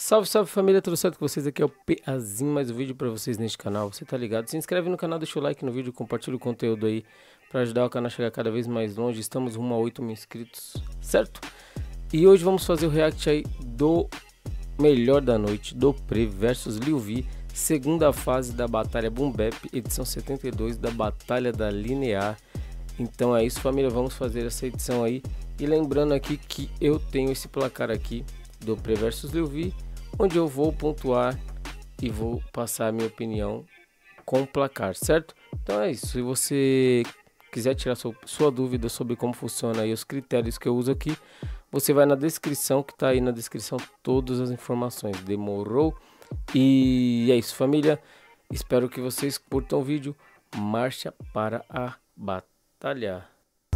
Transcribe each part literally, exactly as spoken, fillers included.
Salve, salve família, tudo certo com vocês? Aqui é o Peazinho, mais um vídeo pra vocês neste canal, você tá ligado? Se inscreve no canal, deixa o like no vídeo, compartilha o conteúdo aí pra ajudar o canal a chegar cada vez mais longe. Estamos rumo a oito mil inscritos, certo? E hoje vamos fazer o react aí do melhor da noite, Dopré versus Lil V, segunda fase da Batalha Boom Bap, edição setenta e dois da Batalha da Linear. Então é isso, família, vamos fazer essa edição aí. E lembrando aqui que eu tenho esse placar aqui, Dopré versus Lil V, onde eu vou pontuar e vou passar a minha opinião com o placar, certo? Então é isso, se você quiser tirar sua, sua dúvida sobre como funciona aí os critérios que eu uso aqui, você vai na descrição, que tá aí na descrição todas as informações, demorou? E é isso, família, espero que vocês curtam o vídeo, marcha para a batalha.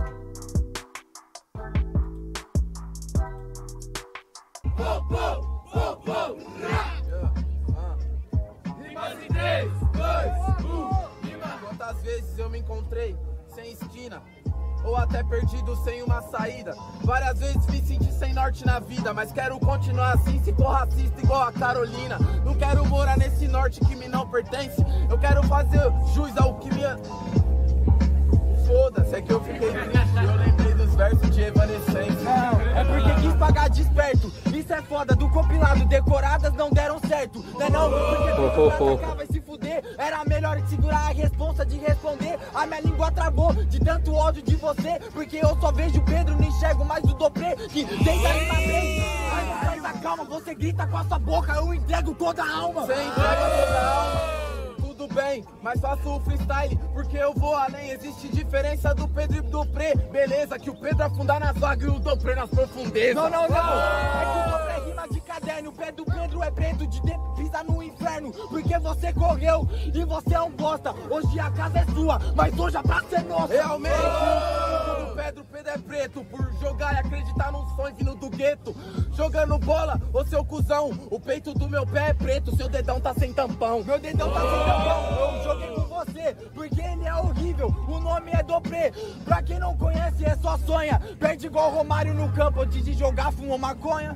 Quantas vezes eu me encontrei sem esquina, ou até perdido sem uma saída. Várias vezes me senti sem norte na vida, mas quero continuar assim se for racista igual a Carolina. Não quero morar nesse norte que me não pertence, eu quero fazer jus ao que me... Foda-se, é que eu fiquei triste, eu lembrei dos versos de Evanescência. Não, é porque quis pagar desperto, isso é foda, do compilado decoradas não deram certo. Não é não, porque oh, oh, oh. vai se fuder, era melhor segurar a responsa de responder. A minha língua travou de tanto ódio de você, porque eu só vejo o Pedro, não enxergo mais o Dopré, que tenta rimar bem. Ai, mas a calma, você grita com a sua boca, eu entrego toda a alma. Você entrega toda a alma. Tudo bem, mas faço o freestyle, porque eu vou além. Existe diferença do Pedro e do Dopré. Beleza, que o Pedro afundar nas vagas e o Dopré nas profundezas. Não, não, não, é que o Dopré rima de caderno. O pé do Pedro é preto, de de pisa no inferno. Porque você correu e você é um bosta. Hoje a casa é sua, mas hoje a praça é nossa. Realmente, o Pedro, Pedro é preto, por jogar e acreditar num sonho vindo do gueto. Jogando bola, ô seu cuzão, o peito do meu pé é preto, seu dedão tá sem tampão. Meu dedão tá sem tampão. Eu joguei com você, porque ele é horrível, o nome é Dopré. Pra quem não conhece é só sonha, perde igual Romário no campo, antes de jogar fumou maconha.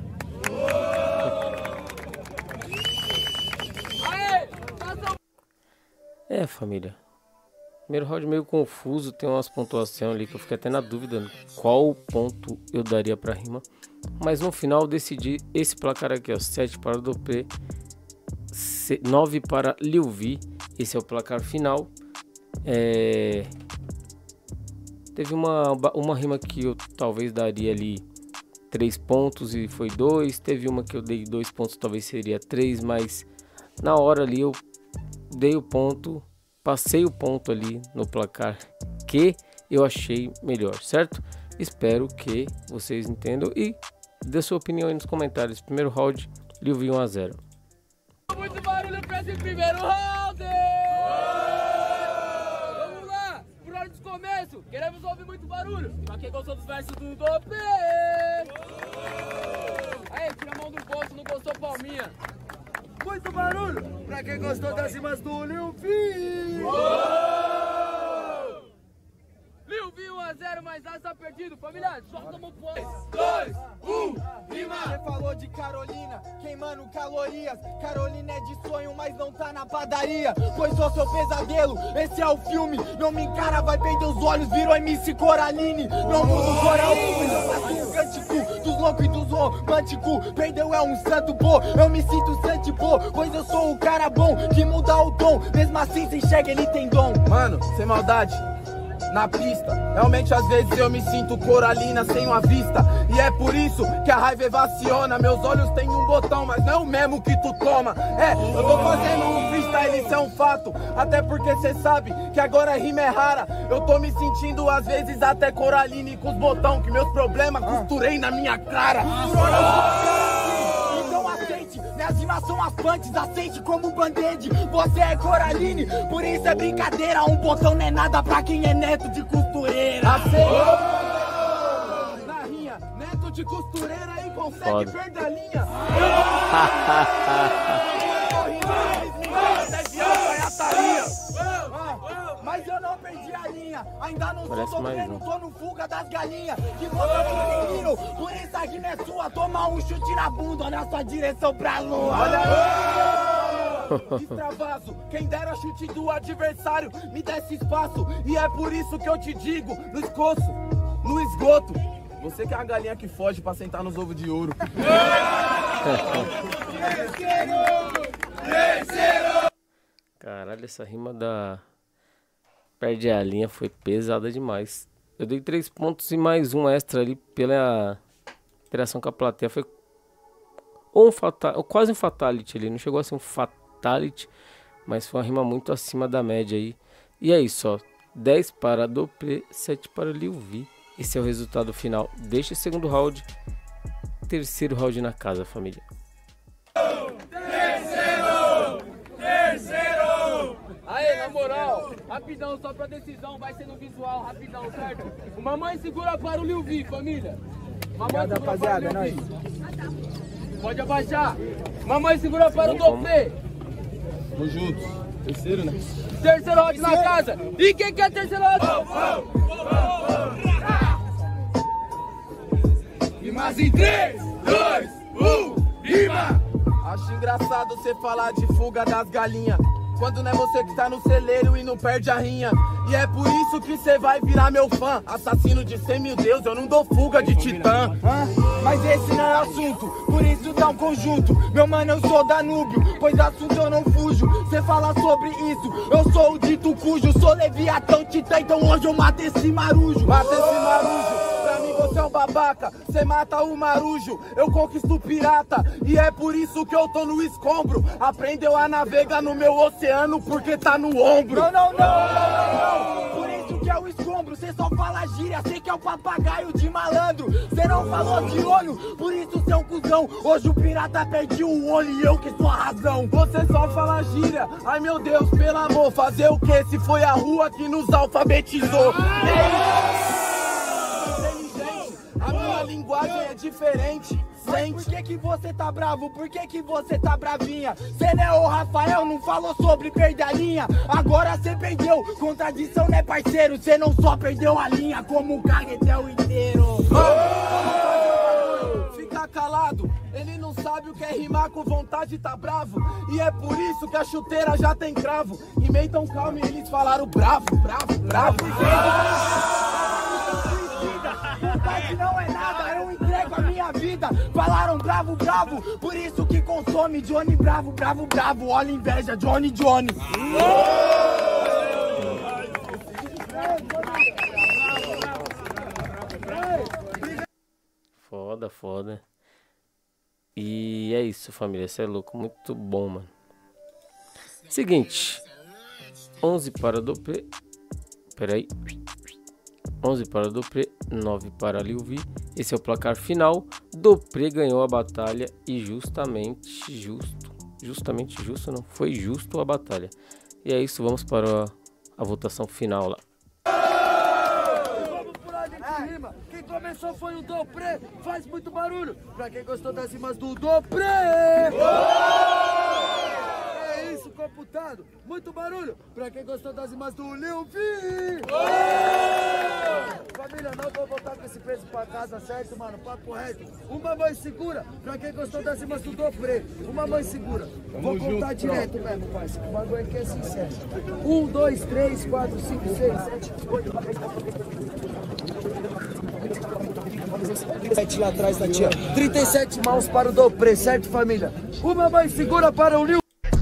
É, família, primeiro round meio confuso, tem umas pontuações ali que eu fiquei até na dúvida qual ponto eu daria pra rima, mas no final eu decidi esse placar aqui, ó, sete para o Dopré, nove para Lil V. Esse é o placar final. É... Teve uma, uma rima que eu talvez daria ali três pontos e foi dois. Teve uma que eu dei dois pontos, talvez seria três, mas na hora ali eu dei o ponto, passei o ponto ali no placar que eu achei melhor, certo? Espero que vocês entendam e dê sua opinião aí nos comentários. Primeiro round, Lil V um a zero. Muito barulho pra esse primeiro round! Vamos lá, por hora de começo, queremos ouvir muito barulho. Pra quem gostou dos versos do Dopré! Aí, tira a mão do bolso, não gostou, palminha. Muito barulho pra quem gostou das rimas do Lil V! Lil V um a zero, mas A está perdido. Família, solta a mão pro três, dois, um, rima! Você falou de Carolina, queimando calorias. Carolina é de sonho, mas não tá na padaria. Pois sou seu pesadelo, esse é o filme. Não me encara, vai perder os olhos, virou M C Coraline. Não muda o coral, mas eu faço um cântico dos loucos e dos românticos. Perdeu é um santo, pô, eu me sinto santo, pô. Pois eu sou o cara bom, que muda o tom. Mesmo assim, se enxerga, ele tem dom. Mano, sem maldade, na pista, realmente às vezes eu me sinto Coralina sem uma vista. E é por isso que a raiva evaciona. Meus olhos têm um botão, mas não é o mesmo que tu toma. É, eu tô fazendo um freestyle, isso é um fato. Até porque cê sabe que agora a rima é rara. Eu tô me sentindo às vezes até Coraline com os botão, que meus problemas costurei na minha cara. Então aceite, minhas rimas são as punches, aceite como um band-aid. Você é Coraline, por isso é brincadeira. Um botão não é nada pra quem é neto de costureira. Aceite. Na rinha, neto de costureira aí consegue Foda. perder a linha. mas eu não perdi a linha. Ainda não Parece sou mais dobre, um. não tô no fuga das galinhas. Que você é menino, por isso a rima é sua. Toma um chute na bunda, na sua direção pra lua. Olha aí! Extravaso, quem dera chute do adversário, me desse espaço. E é por isso que eu te digo, no escoço, no esgoto. Você que é a galinha que foge pra sentar nos ovos de ouro. Caralho, essa rima da perde a linha foi pesada demais. Eu dei três pontos e mais um extra ali pela interação com a plateia. Foi ou um fatal, ou quase um fatality ali. Não chegou a ser um fatality, mas foi uma rima muito acima da média aí. E é isso, ó. dez para Dopré, sete para Lil V. Esse é o resultado final deste segundo round. Terceiro round na casa, família. Terceiro! Terceiro! Aê, na moral, rapidão, só pra decisão, vai ser no visual, rapidão, certo? O mamãe segura para o Lil V, família. Mamãe segura rapaziada, para o Lil V. Pode abaixar. Mamãe segura para o Dopré. Tamo juntos. Terceiro, né? Terceiro round na casa. E quem quer terceiro round? Rimas em três, dois, um, rima! Acho engraçado você falar de fuga das galinhas, quando não é você que tá no celeiro e não perde a rinha. E é por isso que você vai virar meu fã. Assassino de cem mil deus, eu não dou fuga de titã. Ah, mas esse não é assunto, por isso dá um conjunto. Meu mano, eu sou Danúbio, pois assunto eu não fujo. Cê fala sobre isso, eu sou o dito cujo. Sou Leviatão Titã, então hoje eu mato esse marujo. Mata esse marujo. Pra mim você é um babaca, cê mata o marujo, eu conquisto o pirata. E é por isso que eu tô no escombro. Aprendeu a navegar no meu oceano porque tá no ombro. Não, não, não, não, não. Por isso que é o escombro, cê só fala gíria, cê que é o papagaio de malandro. Cê não falou de olho, por isso cê é um cuzão. Hoje o pirata perdeu o olho e eu que sou a razão. Você só fala gíria, ai meu Deus, pelo amor, fazer o que se foi a rua que nos alfabetizou? A minha linguagem é diferente. Mas por que que você tá bravo? Por que que você tá bravinha? Cê não é o Rafael, não falou sobre perder a linha. Agora cê perdeu, contradição né parceiro? Cê não só perdeu a linha, como o carretel inteiro. Fica calado, ele não sabe o que é rimar com vontade, tá bravo. E é por isso que a chuteira já tem cravo. Rimei tão calmo e eles falaram bravo, bravo, bravo. Vontade não é nada, eu entrego a minha vida. Falaram bravo, bravo, por isso que consome. Johnny bravo, bravo, bravo, olha inveja, Johnny, Johnny. Foda, foda. E é isso, família, você é louco, muito bom, mano. Seguinte, onze para Dopré. Peraí. onze para Dopré, nove para Lil V. Esse é o placar final. Dopré ganhou a batalha e justamente justo, justamente justo não, foi justo a batalha. E é isso, vamos para a, a votação final lá. Vamos por ordem de rima. Quem começou foi o Dopré. Faz muito barulho pra quem gostou das rimas do Dopré. É isso, computado. Muito barulho pra quem gostou das rimas do Lil V. Família, não vou voltar com esse peso pra casa, certo, mano? Papo reto. Uma mãe segura pra quem gostou das rimas do Dopré. Uma mãe segura. Vou contar direto mesmo, parceiro. O bagulho aqui é sincero. Um, dois, três, quatro, cinco, seis, sete, oito. Sete lá atrás da tia. trinta e sete mãos para o Dopré, certo, família? Uma mãe segura para o Lil.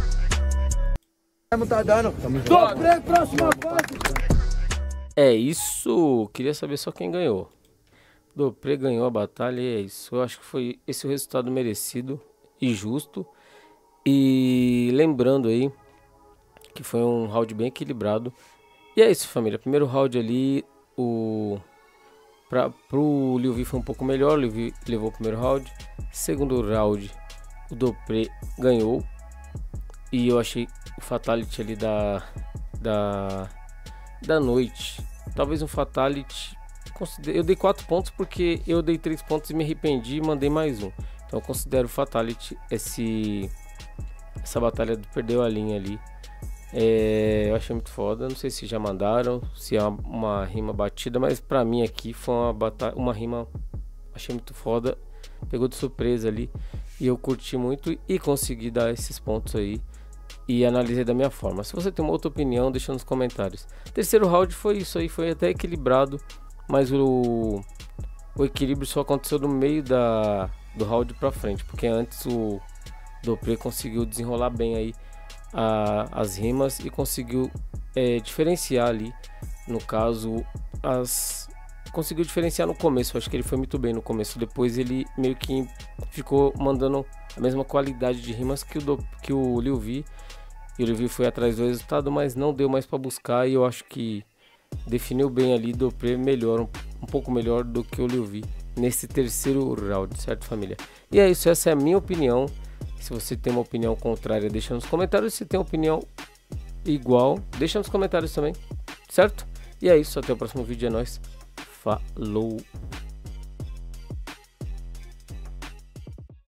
Não tá dando. Dopré, próxima fase. É isso, queria saber só quem ganhou. Dopré ganhou a batalha e é isso. Eu acho que foi esse o resultado merecido e justo. E lembrando aí que foi um round bem equilibrado. E é isso, família. Primeiro round ali, o pra, pro Lil V foi um pouco melhor. O Lil V levou o primeiro round. Segundo round, o Dopré ganhou. E eu achei o fatality ali da da da noite, talvez um fatality. Eu dei quatro pontos porque eu dei três pontos e me arrependi e mandei mais um. Então eu considero fatality esse essa batalha do perdeu a linha ali. É, eu achei muito foda, não sei se já mandaram, se é uma, uma rima batida, mas pra mim aqui foi uma, batalha, uma rima, achei muito foda, pegou de surpresa ali, e eu curti muito e consegui dar esses pontos aí, e analisei da minha forma. Se você tem uma outra opinião, deixa nos comentários. Terceiro round foi isso aí, foi até equilibrado, mas o, o equilíbrio só aconteceu no meio da, do round pra frente, porque antes o Dopré conseguiu desenrolar bem aí A, as rimas e conseguiu é, diferenciar ali, no caso, as conseguiu diferenciar no começo. Acho que ele foi muito bem no começo, depois ele meio que ficou mandando a mesma qualidade de rimas que o, do, que o Lil V, e o Lil V foi atrás do resultado, mas não deu mais para buscar, e eu acho que definiu bem ali, Dopré melhor, um, um pouco melhor do que o Lil V nesse terceiro round, certo, família? E é isso, essa é a minha opinião. Se você tem uma opinião contrária, deixa nos comentários. Se tem uma opinião igual, deixa nos comentários também, certo? E é isso, até o próximo vídeo, é nóis. Falou!